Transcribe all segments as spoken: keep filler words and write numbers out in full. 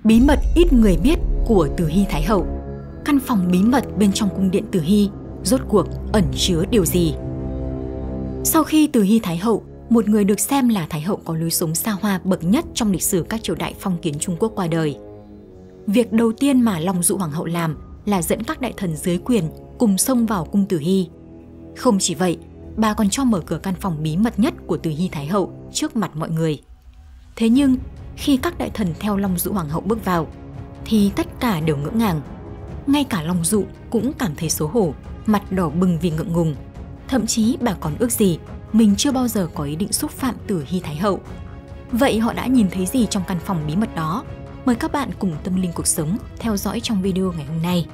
Bí mật ít người biết của Từ Hy Thái hậu. Căn phòng bí mật bên trong cung điện Từ Hy rốt cuộc ẩn chứa điều gì? Sau khi Từ Hy Thái hậu, một người được xem là Thái hậu có lối sống xa hoa bậc nhất trong lịch sử các triều đại phong kiến Trung Quốc qua đời, việc đầu tiên mà Long Dụ Hoàng hậu làm là dẫn các đại thần dưới quyền cùng xông vào cung Từ Hy. Không chỉ vậy, bà còn cho mở cửa căn phòng bí mật nhất của Từ Hy Thái hậu trước mặt mọi người. Thế nhưng, khi các đại thần theo Long Dụ Hoàng hậu bước vào, thì tất cả đều ngỡ ngàng. Ngay cả Long Dụ cũng cảm thấy xấu hổ, mặt đỏ bừng vì ngượng ngùng. Thậm chí bà còn ước gì mình chưa bao giờ có ý định xúc phạm Từ Hy Thái hậu. Vậy họ đã nhìn thấy gì trong căn phòng bí mật đó? Mời các bạn cùng Tâm Linh Cuộc Sống theo dõi trong video ngày hôm nay.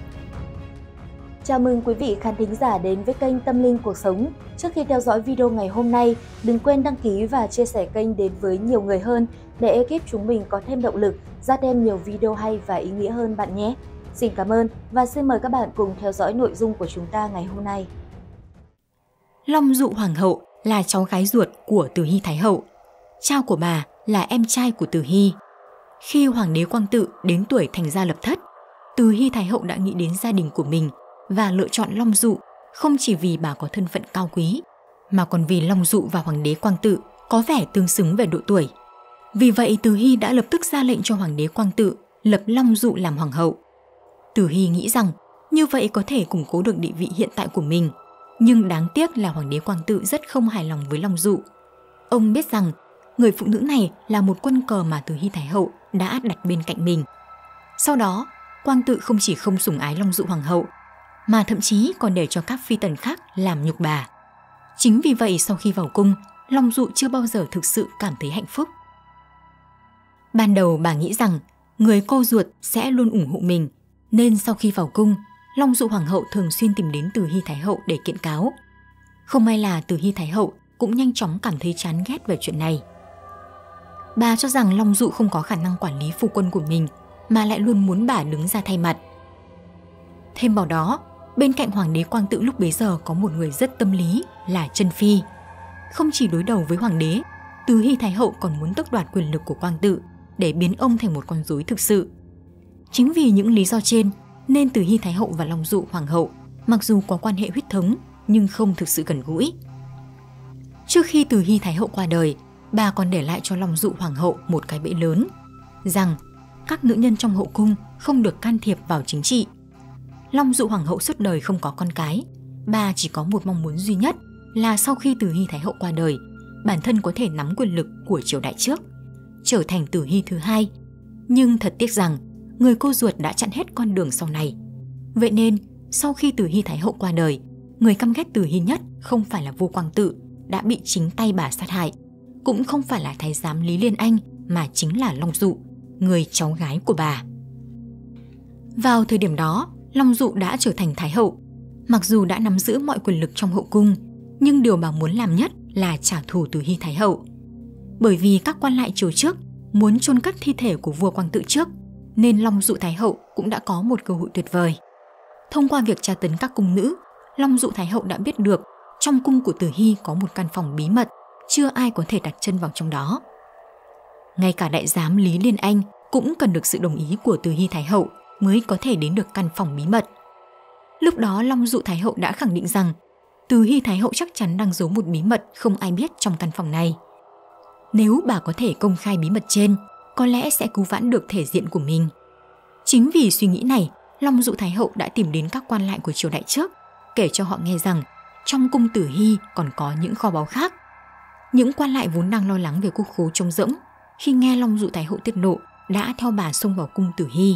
Chào mừng quý vị khán thính giả đến với kênh Tâm Linh Cuộc Sống. Trước khi theo dõi video ngày hôm nay, đừng quên đăng ký và chia sẻ kênh đến với nhiều người hơn để ekip chúng mình có thêm động lực ra thêm nhiều video hay và ý nghĩa hơn bạn nhé. Xin cảm ơn và xin mời các bạn cùng theo dõi nội dung của chúng ta ngày hôm nay. Long Dụ Hoàng hậu là cháu gái ruột của Từ Hy Thái hậu. Cha của bà là em trai của Từ Hy. Khi Hoàng đế Quang Tự đến tuổi thành gia lập thất, Từ Hy Thái hậu đã nghĩ đến gia đình của mình và lựa chọn Long Dụ không chỉ vì bà có thân phận cao quý, mà còn vì Long Dụ và Hoàng đế Quang Tự có vẻ tương xứng về độ tuổi. Vì vậy Từ Hy đã lập tức ra lệnh cho Hoàng đế Quang Tự lập Long Dụ làm hoàng hậu. Từ Hy nghĩ rằng như vậy có thể củng cố được địa vị hiện tại của mình, nhưng đáng tiếc là Hoàng đế Quang Tự rất không hài lòng với Long Dụ. Ông biết rằng người phụ nữ này là một quân cờ mà Từ Hy Thái hậu đã đặt bên cạnh mình. Sau đó, Quang Tự không chỉ không sủng ái Long Dụ Hoàng hậu, mà thậm chí còn để cho các phi tần khác làm nhục bà. Chính vì vậy sau khi vào cung, Long Dụ chưa bao giờ thực sự cảm thấy hạnh phúc. Ban đầu bà nghĩ rằng người cô ruột sẽ luôn ủng hộ mình, nên sau khi vào cung, Long Dụ Hoàng hậu thường xuyên tìm đến Từ Hy Thái hậu để kiện cáo. Không may là Từ Hy Thái hậu cũng nhanh chóng cảm thấy chán ghét về chuyện này. Bà cho rằng Long Dụ không có khả năng quản lý phu quân của mình, mà lại luôn muốn bà đứng ra thay mặt. Thêm vào đó, bên cạnh Hoàng đế Quang Tự lúc bấy giờ có một người rất tâm lý là Chân Phi. Không chỉ đối đầu với Hoàng đế, Từ Hy Thái hậu còn muốn tước đoạt quyền lực của Quang Tự để biến ông thành một con rối thực sự. Chính vì những lý do trên nên Từ Hy Thái hậu và Long Dụ Hoàng hậu mặc dù có quan hệ huyết thống nhưng không thực sự gần gũi. Trước khi Từ Hy Thái hậu qua đời, bà còn để lại cho Long Dụ Hoàng hậu một cái bẫy lớn, rằng các nữ nhân trong hậu cung không được can thiệp vào chính trị. Long Dụ Hoàng hậu suốt đời không có con cái, bà chỉ có một mong muốn duy nhất là sau khi Từ Hy Thái hậu qua đời, bản thân có thể nắm quyền lực của triều đại trước, trở thành Từ Hy thứ hai. Nhưng thật tiếc rằng người cô ruột đã chặn hết con đường sau này. Vậy nên, sau khi Từ Hy Thái hậu qua đời, người căm ghét Từ Hy nhất không phải là vua Quang Tự đã bị chính tay bà sát hại, cũng không phải là thái giám Lý Liên Anh, mà chính là Long Dụ, người cháu gái của bà. Vào thời điểm đó, Long Dụ đã trở thành Thái hậu. Mặc dù đã nắm giữ mọi quyền lực trong hậu cung, nhưng điều bà muốn làm nhất là trả thù Từ Hy Thái hậu. Bởi vì các quan lại triều trước muốn chôn cất thi thể của vua Quang Tự trước, nên Long Dụ Thái hậu cũng đã có một cơ hội tuyệt vời. Thông qua việc tra tấn các cung nữ, Long Dụ Thái hậu đã biết được trong cung của Từ Hy có một căn phòng bí mật, chưa ai có thể đặt chân vào trong đó. Ngay cả đại giám Lý Liên Anh cũng cần được sự đồng ý của Từ Hy Thái hậu mới có thể đến được căn phòng bí mật. Lúc đó Long Dụ Thái hậu đã khẳng định rằng Từ Hy Thái hậu chắc chắn đang giấu một bí mật không ai biết trong căn phòng này. Nếu bà có thể công khai bí mật trên, có lẽ sẽ cứu vãn được thể diện của mình. Chính vì suy nghĩ này, Long Dụ Thái hậu đã tìm đến các quan lại của triều đại trước, kể cho họ nghe rằng trong cung Từ Hy còn có những kho báu khác. Những quan lại vốn đang lo lắng về quốc khố trống rỗng, khi nghe Long Dụ Thái hậu tiết lộ, đã theo bà xông vào cung Từ Hy.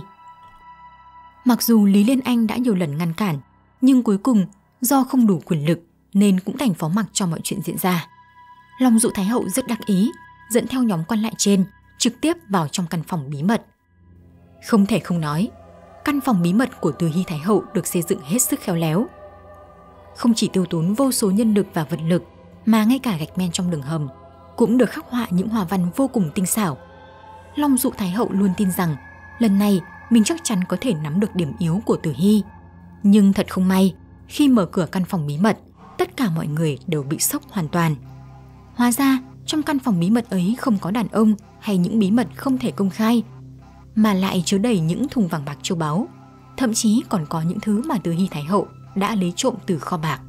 Mặc dù Lý Liên Anh đã nhiều lần ngăn cản, nhưng cuối cùng do không đủ quyền lực nên cũng đành phó mặc cho mọi chuyện diễn ra. Long Dụ Thái hậu rất đắc ý, dẫn theo nhóm quan lại trên trực tiếp vào trong căn phòng bí mật. Không thể không nói, căn phòng bí mật của Từ Hy Thái hậu được xây dựng hết sức khéo léo. Không chỉ tiêu tốn vô số nhân lực và vật lực, mà ngay cả gạch men trong đường hầm cũng được khắc họa những hoa văn vô cùng tinh xảo. Long Dụ Thái hậu luôn tin rằng lần này mình chắc chắn có thể nắm được điểm yếu của Từ Hy. Nhưng thật không may, khi mở cửa căn phòng bí mật, tất cả mọi người đều bị sốc hoàn toàn. Hóa ra, trong căn phòng bí mật ấy không có đàn ông hay những bí mật không thể công khai, mà lại chứa đầy những thùng vàng bạc châu báu. Thậm chí còn có những thứ mà Từ Hy Thái Hậu đã lấy trộm từ kho bạc.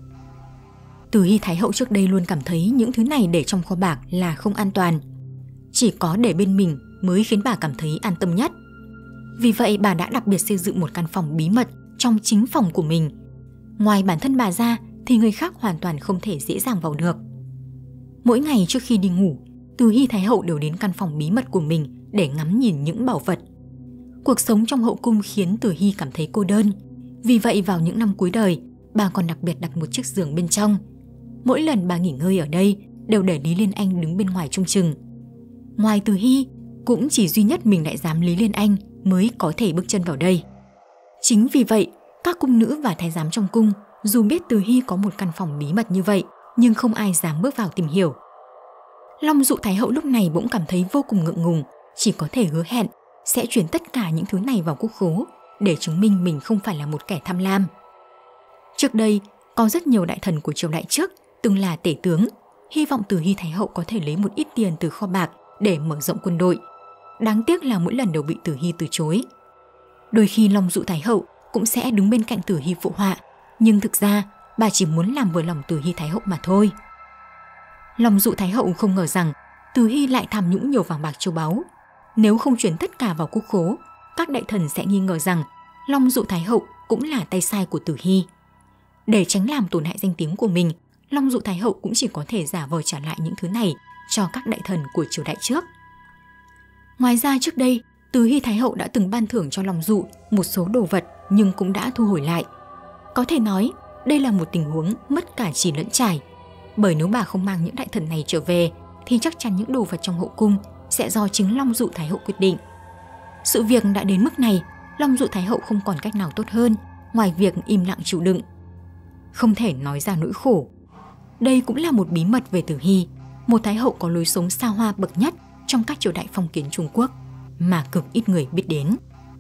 Từ Hy Thái Hậu trước đây luôn cảm thấy những thứ này để trong kho bạc là không an toàn. Chỉ có để bên mình mới khiến bà cảm thấy an tâm nhất. Vì vậy bà đã đặc biệt xây dựng một căn phòng bí mật trong chính phòng của mình. Ngoài bản thân bà ra thì người khác hoàn toàn không thể dễ dàng vào được. Mỗi ngày trước khi đi ngủ, Từ Hy Thái Hậu đều đến căn phòng bí mật của mình để ngắm nhìn những bảo vật. Cuộc sống trong hậu cung khiến Từ Hy cảm thấy cô đơn. Vì vậy vào những năm cuối đời, bà còn đặc biệt đặt một chiếc giường bên trong. Mỗi lần bà nghỉ ngơi ở đây đều để Lý Liên Anh đứng bên ngoài trông chừng. Ngoài Từ Hy, cũng chỉ duy nhất mình đại giám Lý Liên Anh mới có thể bước chân vào đây. Chính vì vậy, các cung nữ và thái giám trong cung dù biết Từ Hy có một căn phòng bí mật như vậy, nhưng không ai dám bước vào tìm hiểu. Long Dụ Thái Hậu lúc này bỗng cảm thấy vô cùng ngượng ngùng, chỉ có thể hứa hẹn sẽ chuyển tất cả những thứ này vào quốc khố để chứng minh mình không phải là một kẻ tham lam. Trước đây, có rất nhiều đại thần của triều đại trước từng là tể tướng, hy vọng Từ Hy Thái Hậu có thể lấy một ít tiền từ kho bạc để mở rộng quân đội. Đáng tiếc là mỗi lần đều bị Từ Hy từ chối. Đôi khi Long Dụ Thái Hậu cũng sẽ đứng bên cạnh Từ Hy phụ họa, nhưng thực ra bà chỉ muốn làm vừa lòng Từ Hy Thái Hậu mà thôi. Long Dụ Thái Hậu không ngờ rằng Từ Hy lại tham nhũng nhiều vàng bạc châu báu. Nếu không chuyển tất cả vào quốc khố, các đại thần sẽ nghi ngờ rằng Long Dụ Thái Hậu cũng là tay sai của Từ Hy. Để tránh làm tổn hại danh tiếng của mình, Long Dụ Thái Hậu cũng chỉ có thể giả vờ trả lại những thứ này cho các đại thần của triều đại trước. Ngoài ra trước đây, Từ Hy Thái Hậu đã từng ban thưởng cho Long Dụ một số đồ vật nhưng cũng đã thu hồi lại. Có thể nói, đây là một tình huống mất cả chỉ lẫn trải. Bởi nếu bà không mang những đại thần này trở về, thì chắc chắn những đồ vật trong hậu cung sẽ do chính Long Dụ Thái Hậu quyết định. Sự việc đã đến mức này, Long Dụ Thái Hậu không còn cách nào tốt hơn ngoài việc im lặng chịu đựng. Không thể nói ra nỗi khổ. Đây cũng là một bí mật về Từ Hy, một thái hậu có lối sống xa hoa bậc nhất trong các triều đại phong kiến Trung Quốc mà cực ít người biết đến.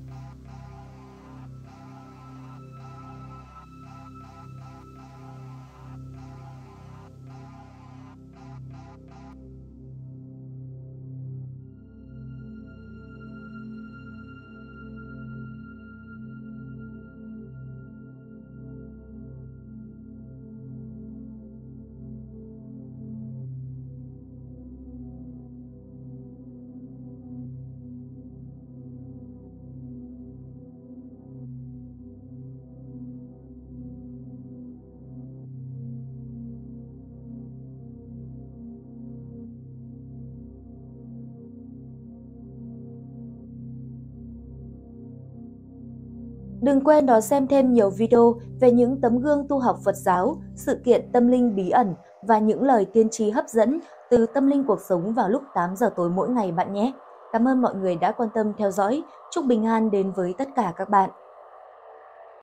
Đừng quên đón xem thêm nhiều video về những tấm gương tu học Phật giáo, sự kiện tâm linh bí ẩn và những lời tiên tri hấp dẫn từ Tâm Linh Cuộc Sống vào lúc tám giờ tối mỗi ngày bạn nhé. Cảm ơn mọi người đã quan tâm theo dõi. Chúc bình an đến với tất cả các bạn.